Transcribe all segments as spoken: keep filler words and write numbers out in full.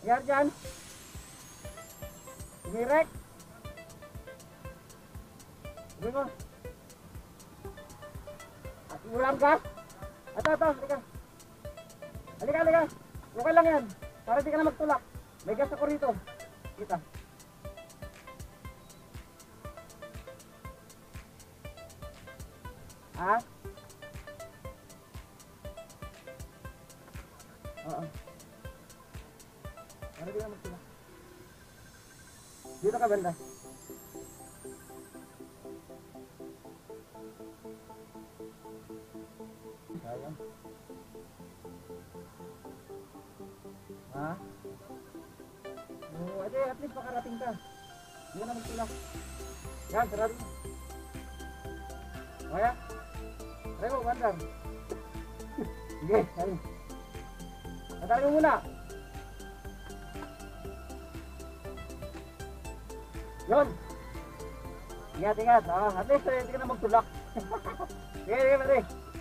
Biar dyan. Direct. Sabi mo. At ulam ka. Ato, ato, halika. Halika, halika. Okay lang yan. Para di ka na magtulak. May gas ako rito. Kita. Ha? Oo. Para di ka magtulak. Dito ka banda. Sayang. Ha? Oh, ade, at least makarating ka. Hindi ka na magtulak. Yan, sarado mo. Kaya? Try mo, bandar. Sige, sabi. Patarin mo muna. Yun. Ingat, ingat. Ah, at least hindi ka na magtulak. Sige, sige, pare.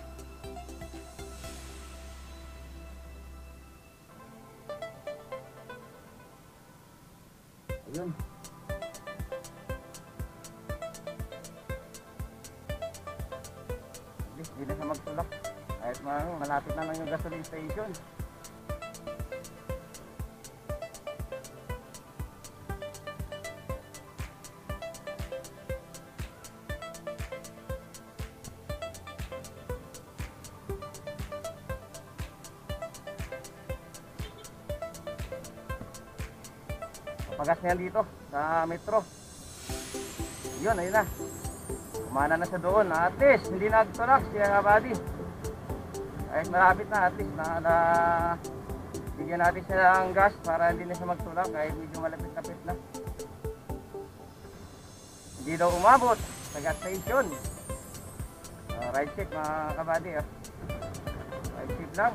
Ayun. Hindi na siya magtulak. Kahit malapit na lang yung gasoline station. Pagas niya dito sa metro. Yun, ayun na. Kumana na siya doon. At least, hindi nagtulak siya kabady. Kahit malapit na, at least na, na bigyan natin siya ng gas para hindi na siya magtulak kahit medyo malapit-lapit na. Hindi daw umabot sa gas station. Uh, ride check mga kabady. Ah. Ride check lang.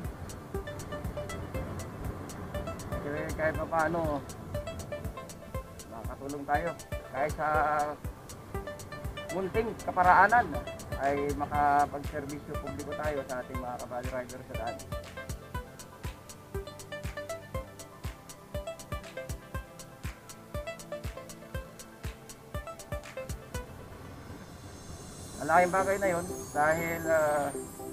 Kasi kahit pa paano makatulong tayo. Kahit sa munting kaparaanan ay makapag-servisyo publiko tayo sa ating mga kabady rider sa daan. Malaking bagay na yun dahil uh,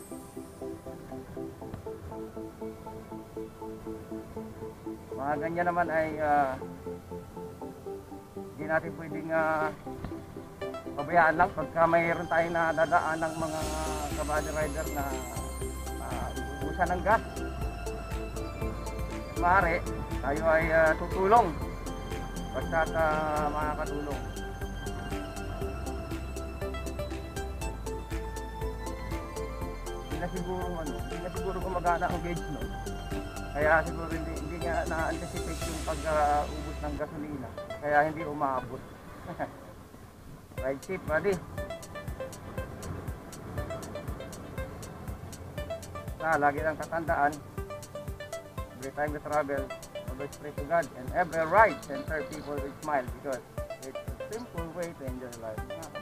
mga ganyan naman ay uh, hindi natin pwedeng uh, pabayaan lang pagka mayroon tayong nadadaan ng mga kabady rider na uh, ubusan ng gas. Maaari tayo ay uh, tutulong basta uh, makakatulong. Hindi na siguro ano, hindi na siguro gumagana ang gauge, no? Kaya siguro hindi, hindi nga na-anticipate yung pag-ubos uh, ng gasolina. Kaya hindi umabot. Ride safe, buddy. Na, lagi lang tatandaan, every time we travel, always pray to God, and every ride, and serve people with smile because it's a simple way to enjoy life.